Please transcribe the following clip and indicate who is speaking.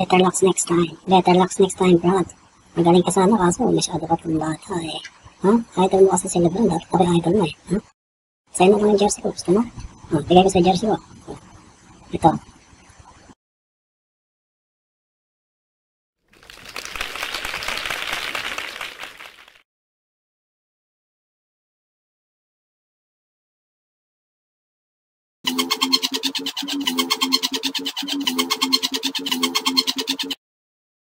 Speaker 1: Better lucks next time. Better lucks next time, Brad. Magaling ka sana kaso masyado ka pang bata eh. Ha? Idol mo kasi si Lebron. Dapat ka rin idol mo eh. Ha? Sa'yo na lang yung jersey ko. Gusto mo? Bigay ko sa jersey ko. Ito.